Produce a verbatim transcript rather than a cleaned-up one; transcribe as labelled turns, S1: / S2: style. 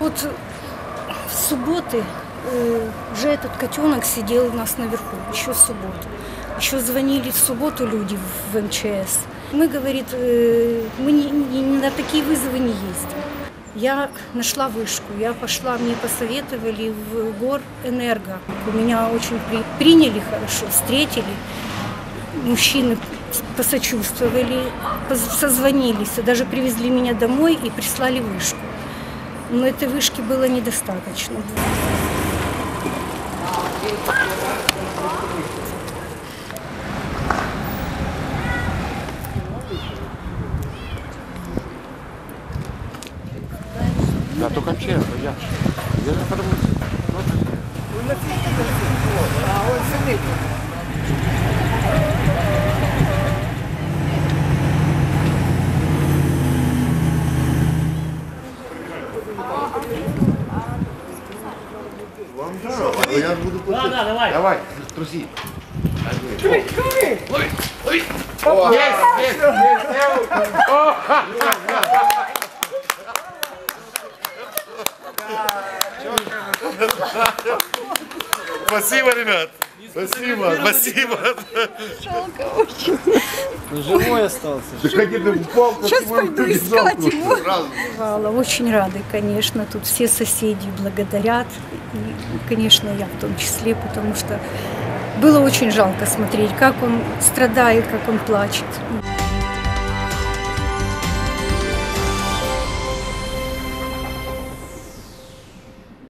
S1: Вот в субботы э, уже этот котенок сидел у нас наверху, еще в субботу. Еще звонили в субботу люди в эм че эс. Мы, говорит, э, мы не, не, на такие вызовы не ездим. Я нашла вышку, я пошла, мне посоветовали в Горэнерго. Меня очень при, приняли хорошо, встретили. Мужчины посочувствовали, созвонились, даже привезли меня домой и прислали вышку. Но этой вышки было недостаточно.
S2: Да, только честно, я, я же потому
S3: Вам здорово, а я буду платить.
S2: Да, да, давай.
S3: Давай, труси.
S2: Ой, ой, ой. О, есть, есть, есть. О,
S3: спасибо, ребят. Спасибо, спасибо.
S1: Жалко очень.
S4: Ну, живой остался.
S1: Сейчас пойду искать его. Очень рады, конечно. Тут все соседи благодарят. И, конечно, я в том числе, потому что было очень жалко смотреть, как он страдает, как он плачет.